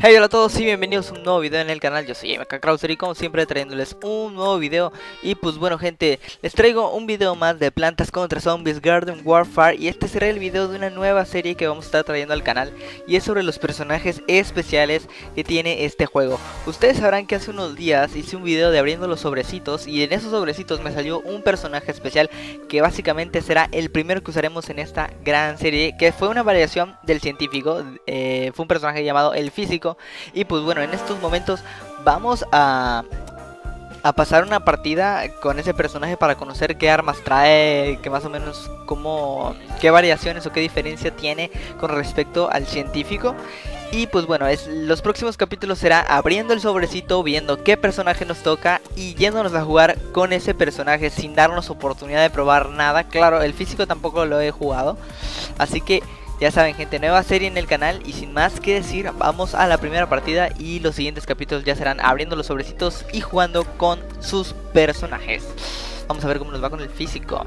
Hey, hola a todos y bienvenidos a un nuevo video en el canal. Yo soy MK Krauser y como siempre trayéndoles un nuevo video. Y pues bueno gente, les traigo un video más de Plantas contra Zombies Garden Warfare. Y este será el video de una nueva serie que vamos a estar trayendo al canal. Y es sobre los personajes especiales que tiene este juego. Ustedes sabrán que hace unos días hice un video de abriendo los sobrecitos. Y en esos sobrecitos me salió un personaje especial que básicamente será el primero que usaremos en esta gran serie, que fue una variación del científico. Fue un personaje llamado el físico. Y pues bueno, en estos momentos vamos a pasar una partida con ese personaje para conocer qué armas trae, que más o menos qué variaciones o qué diferencia tiene con respecto al científico. Y pues bueno, los próximos capítulos será abriendo el sobrecito, viendo qué personaje nos toca y yéndonos a jugar con ese personaje sin darnos oportunidad de probar nada. Claro, el físico tampoco lo he jugado, así que ya saben gente, nueva serie en el canal. Y sin más que decir, vamos a la primera partida. Y los siguientes capítulos ya serán abriendo los sobrecitos y jugando con sus personajes. Vamos a ver cómo nos va con el físico.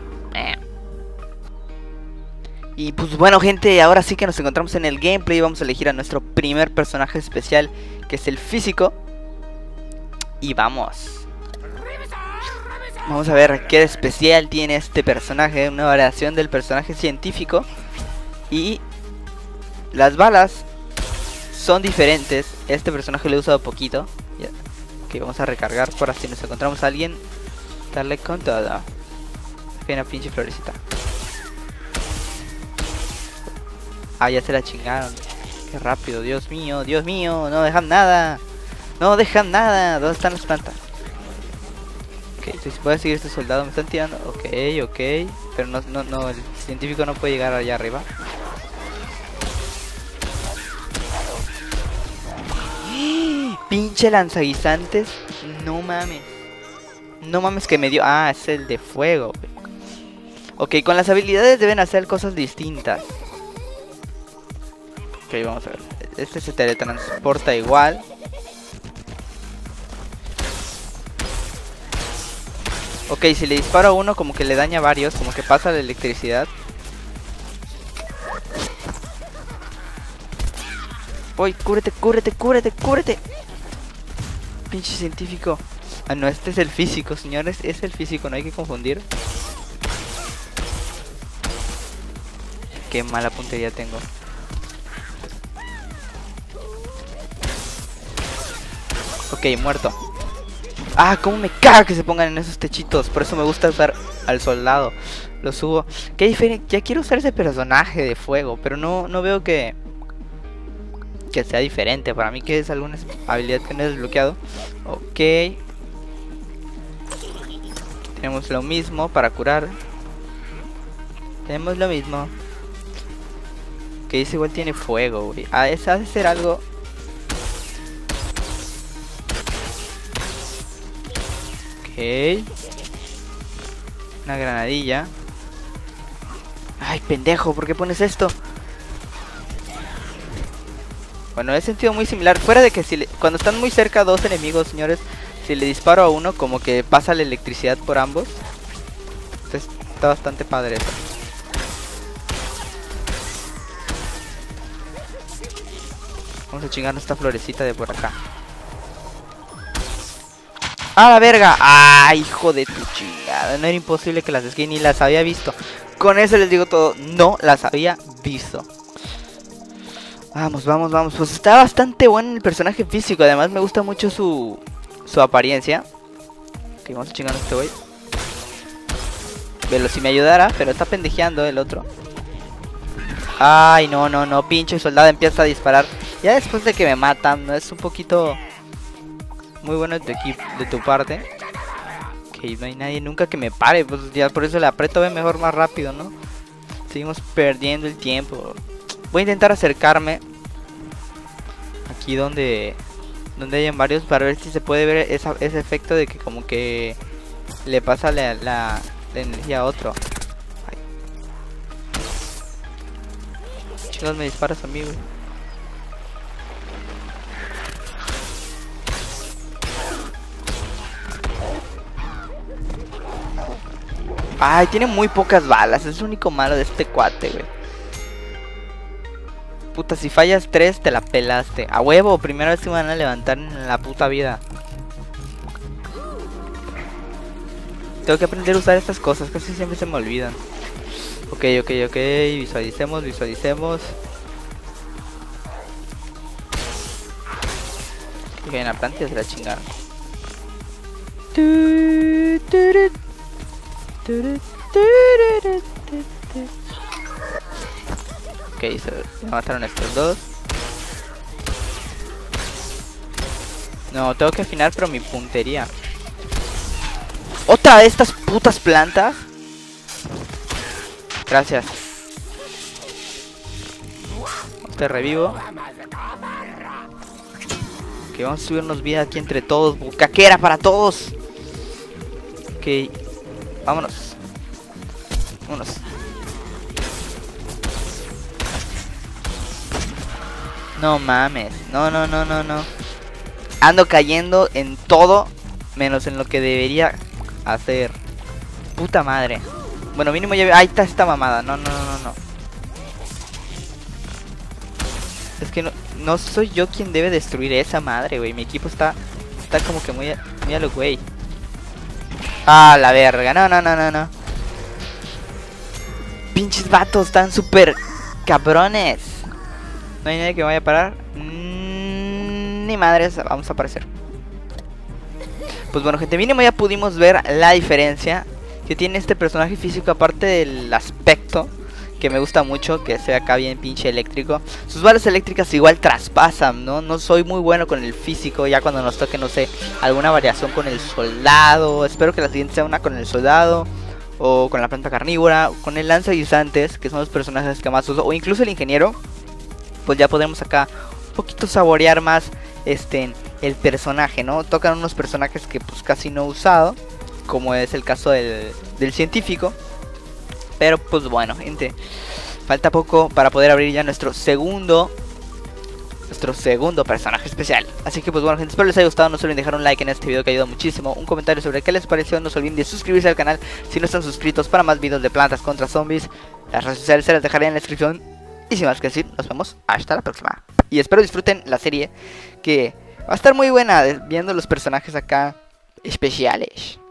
Y pues bueno gente, ahora sí que nos encontramos en el gameplay. Vamos a elegir a nuestro primer personaje especial, que es el físico. Y vamos a ver qué especial tiene este personaje. Una variación del personaje científico. Y las balas son diferentes. Este personaje lo he usado poquito. Ok, vamos a recargar por así nos encontramos a alguien. Darle con todo. Que una pinche florecita. Ah, ya se la chingaron. Qué rápido, Dios mío, no dejan nada. No dejan nada. ¿Dónde están las plantas? Ok, si puedo seguir este soldado, me están tirando. Ok. Pero no, el científico no puede llegar allá arriba. Pinche lanzaguisantes. No mames. No mames que me dio. Ah, es el de fuego. Ok, con las habilidades deben hacer cosas distintas. Ok, vamos a ver. Este se teletransporta igual. Ok, si le disparo a uno como que le daña a varios. Como que pasa la electricidad. Uy, cúbrete. Pinche científico. Ah, no, este es el físico, señores. Es el físico, no hay que confundir. Qué mala puntería tengo. Ok, muerto. Ah, cómo me caga que se pongan en esos techitos. Por eso me gusta usar al soldado. Lo subo. Qué diferente. Ya quiero usar ese personaje de fuego, pero no veo que sea diferente. Para mí que es alguna habilidad que no he desbloqueado. Ok. Tenemos lo mismo para curar. Tenemos lo mismo. Que ese igual tiene fuego, güey. Ah, ese ha de ser algo. Ok. Una granadilla. Ay, pendejo, ¿por qué pones esto? Bueno, he sentido muy similar. Fuera de que cuando están muy cerca dos enemigos, señores, si le disparo a uno, como que pasa la electricidad por ambos. Entonces está bastante padre eso. Vamos a chingarnos esta florecita de por acá. ¡A la verga! ¡Ah, hijo de tu chingada! No era imposible que las esquive, ni las había visto. Con eso les digo todo, no las había visto. Vamos. Pues está bastante bueno el personaje físico. Además me gusta mucho su apariencia. Ok, vamos a chingar a este güey. Velo si me ayudara, pero está pendejeando el otro. Ay, no, pinche soldado empieza a disparar. Ya después de que me matan, ¿no? Es un poquito muy bueno de tu parte. Ok, no hay nadie nunca que me pare. Pues ya por eso le aprieto mejor más rápido, ¿no? Seguimos perdiendo el tiempo. Voy a intentar acercarme aquí donde hayan varios para ver si se puede ver ese efecto de que como que le pasa la energía a otro. Ay. Chicos, me disparas a mí, güey. Ay, tiene muy pocas balas. Es lo único malo de este cuate, güey. Puta, si fallas 3 te la pelaste. A huevo, primera vez te van a levantar en la puta vida. Tengo que aprender a usar estas cosas, casi siempre se me olvidan. Ok, visualicemos. Ok, en la planta ya se la chingaron. Ok, se mataron estos dos. No, tengo que afinar pero mi puntería. ¿Otra de estas putas plantas? Gracias. Te revivo. Ok, vamos a subirnos vida aquí entre todos. Bucaquera para todos. Ok, vámonos. No mames. No. Ando cayendo en todo menos en lo que debería hacer. Puta madre. Bueno, mínimo ya... Ahí está esta mamada. No. Es que no soy yo quien debe destruir esa madre, güey. Mi equipo está como que muy a lo güey. Ah, la verga. No. Pinches vatos, están súper cabrones. No hay nadie que me vaya a parar. Ni madres, vamos a aparecer. Pues bueno, gente, mínimo ya pudimos ver la diferencia que tiene este personaje físico, aparte del aspecto que me gusta mucho, que se ve acá bien pinche eléctrico. Sus balas eléctricas igual traspasan, ¿no? No soy muy bueno con el físico, ya cuando nos toque, no sé, alguna variación con el soldado. Espero que la siguiente sea una con el soldado, o con la planta carnívora, o con el lanzaguisantes, que son los personajes que más uso, o incluso el ingeniero. Pues ya podremos acá un poquito saborear más el personaje, ¿no? Tocan unos personajes que pues casi no he usado, como es el caso del científico. Pero pues bueno, gente, falta poco para poder abrir ya nuestro segundo personaje especial. Así que pues bueno, gente, espero les haya gustado. No se olviden dejar un like en este video, que ayuda muchísimo. Un comentario sobre qué les pareció. No se olviden de suscribirse al canal si no están suscritos, para más videos de plantas contra zombies. Las redes sociales se las dejaré en la descripción. Y sin más que decir, nos vemos hasta la próxima. Y espero disfruten la serie, que va a estar muy buena, viendo los personajes acá especiales.